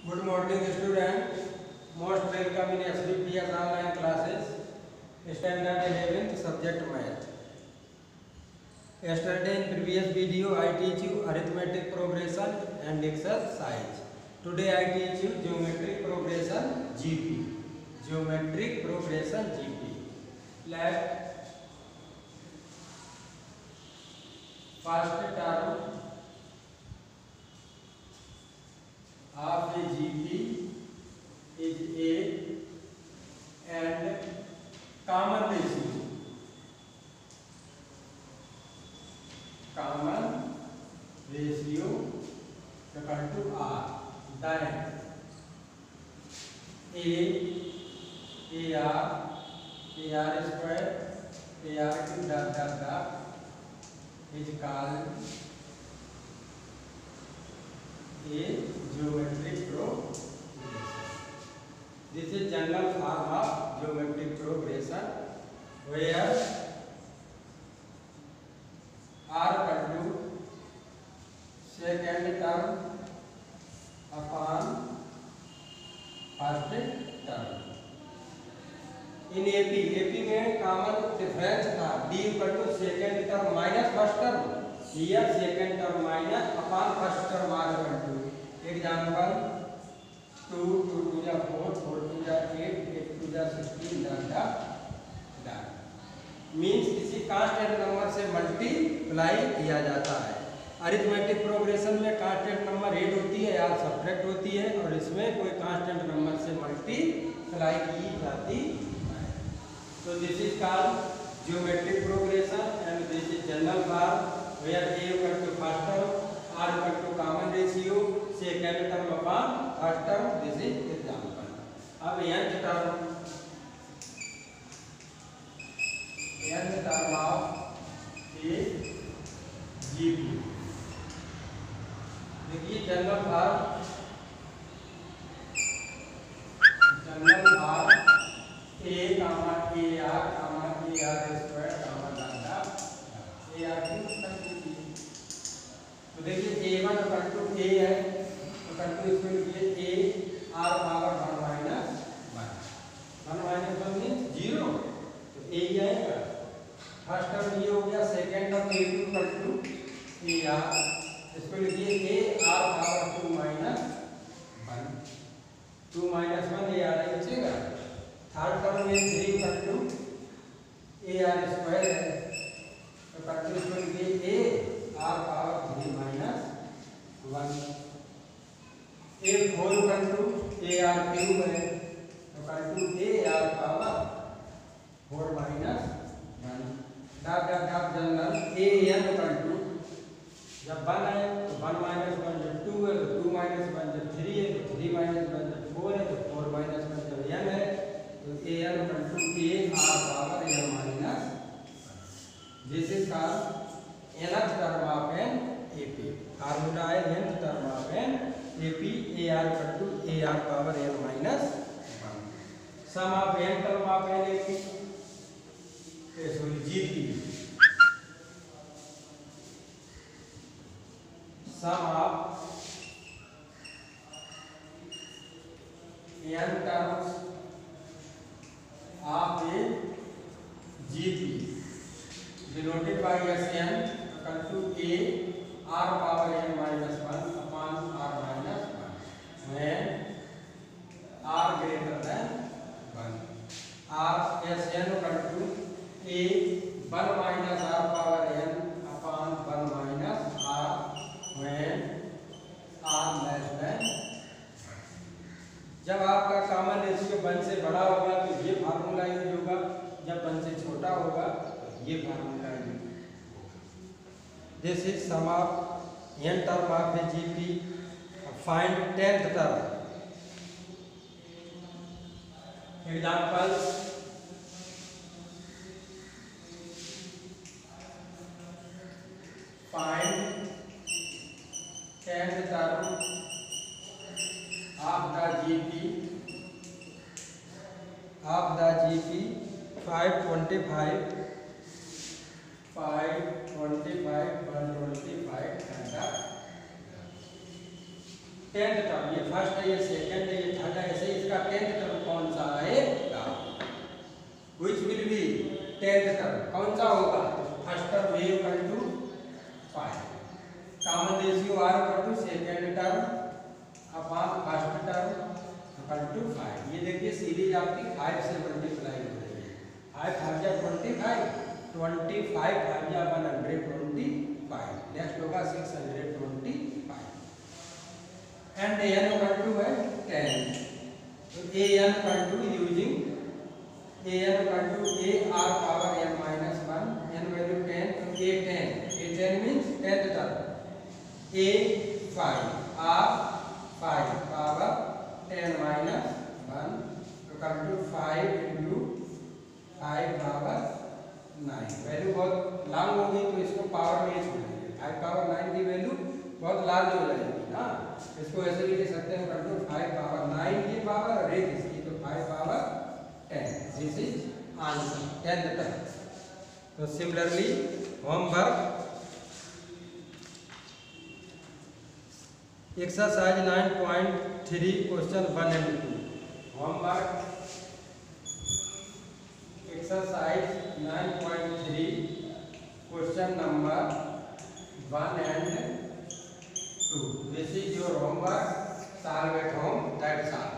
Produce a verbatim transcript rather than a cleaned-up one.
Good morning, student. Most welcome in S B P S online classes. Standard eleventh subject math. Yesterday in previous video I teach you arithmetic progression and exercise. Today I teach you geometric progression G P. Geometric progression G P. Let first term of a G P is A and common ratio. Common ratio equal to R. Then A, AR, AR square, AR cube dot dot dot is called a geometric progression. This is general form of geometric progression where R equal to second term upon first term. In A P, A P में common difference था D equal to second term minus first term, here second term minus upon first term R equal to. Example two two two जा four, four two जा eight, eight two जा sixteen, dot dot dot. Means किसी constant number से multiply किया जाता है. Arithmetic progression में constant number add होती है या सब्ट्रैक्ट होती है और इसमें कोई कांस्टेंट नंबर से मल्टीप्लाई की जाती है. So this is called geometric progression and this is general form where A equal to first term, R equal to common ratio, second term upon first term. This is example. अब nth term, nth term of A G P. देखिए general form, general form A comma A R comma A R square comma lambda A R की. तो देखिए A one equal to A है तो equal to इसमें लिखिए A R power one minus one. One minus one means zero, तो A ही आएगा. फर्स्ट टर्म ये हो गया. Second term A two equal to A R, इसको लिखिए A R power two minus one. Two minus one A R है बचेगा. थर्ड टर्म में three equal to A R square है तो इक्वल टू इसको लिखिए A R power three minus one. A four equal to A R cube है तो equal to A R power four minus one. Dot dot dot general A N equal to जब one है तो one minus one, जब two है तो two minus one, जब three है तो थ्री माइनस वन, जब फोर है तो फोर माइनस वन, जब एन है तो A N equal to A R power N minus. This is called nth term of an A P. Formula है nth term of an A P. A R equal to A R power N minus one. Sum of n term of an A P. Sorry, G P. Sum of n terms of a G P denoted by S N equal to A R power N minus one upon R minus one when R greater than one. R S N equal to A one minus R power N upon one minus R when R less than. जब आपका common ratio one से बड़ा होगा तो ये formula use होगा, जब one से छोटा होगा तो ये फार्मूला यूज होगा. This is sum of N term of a GP. Find tenth term. Example find tenth term of the G P of the G P five twenty-five, five twenty-five, one twenty-five and the tenth term, ये first है, ये second है, ये third है, ऐसे इसका tenth term कौन सा आएगा? Which will be tenth term कौन सा होगा? First term a equal to five, common ratio r equal to second term upon first term equal to five. ये देखिए सीरीज आपकी फाइव से मल्टीप्लाई हो रही है। फाइव फाइव जा twenty five, twenty five five जा one hundred twenty five, next होगा six hundred twenty five and a n equal to है टेन। तो a n equal to using a n equal to a r power n minus one, n value ten, तो a ten, a ten means tenth term, a five, r five power ten minus one equal to five into five power nine. Value बहुत long होगी तो इसको power में ही छोड़ेंगे, five power nine की value बहुत लार्ज हो जाएगी ना, इसको ऐसे भी लिख सकते हैं equal to five power nine की पावर और एक इसकी, तो five power ten. This is answer tenth term. तो similarly homework exercise nine point three question one and two, homework exercise nine point three question number one and two. This is your homework, solve at home, that's all.